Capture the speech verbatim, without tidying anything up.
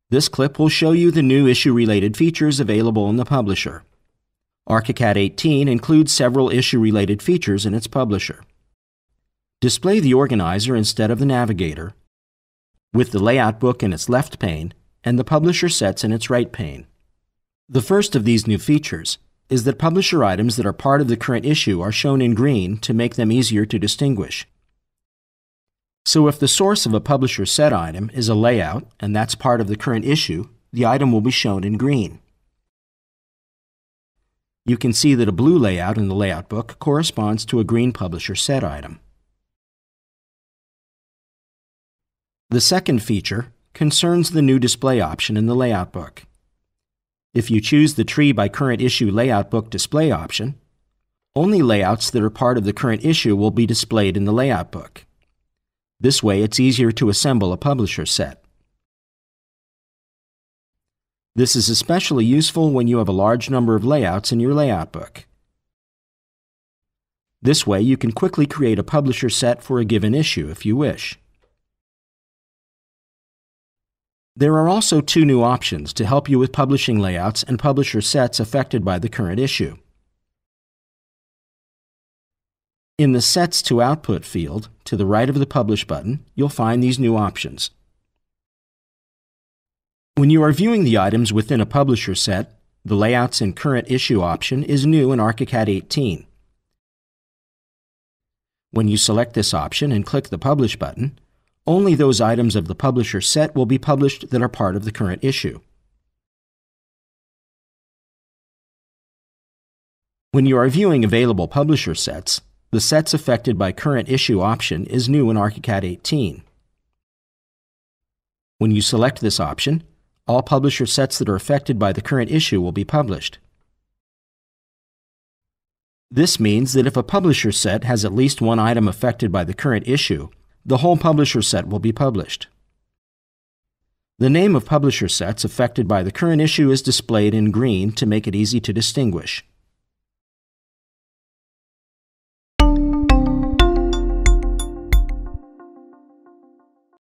This clip will show you the new issue-related features available in the publisher. ArchiCAD eighteen includes several issue-related features in its publisher. Display the organizer instead of the navigator, with the layout book in its left pane and the publisher sets in its right pane. The first of these new features is that publisher items that are part of the current issue are shown in green to make them easier to distinguish. So if the source of a publisher set item is a layout and that's part of the current issue, the item will be shown in green. You can see that a blue layout in the layout book corresponds to a green publisher set item. The second feature concerns the new display option in the layout book. If you choose the Tree by Current Issue Layout Book display option, only layouts that are part of the current issue will be displayed in the layout book. This way, it's easier to assemble a publisher set. This is especially useful when you have a large number of layouts in your layout book. This way, you can quickly create a publisher set for a given issue if you wish. There are also two new options to help you with publishing layouts and publisher sets affected by the current issue. In the Sets to Output field, to the right of the Publish button, you'll find these new options. When you are viewing the items within a publisher set, the Layouts in Current Issue option is new in ArchiCAD eighteen. When you select this option and click the Publish button, only those items of the publisher set will be published that are part of the current issue. When you are viewing available publisher sets, the Sets Affected by Current Issue option is new in ArchiCAD eighteen. When you select this option, all publisher sets that are affected by the current issue will be published. This means that if a publisher set has at least one item affected by the current issue, the whole publisher set will be published. The name of publisher sets affected by the current issue is displayed in green to make it easy to distinguish.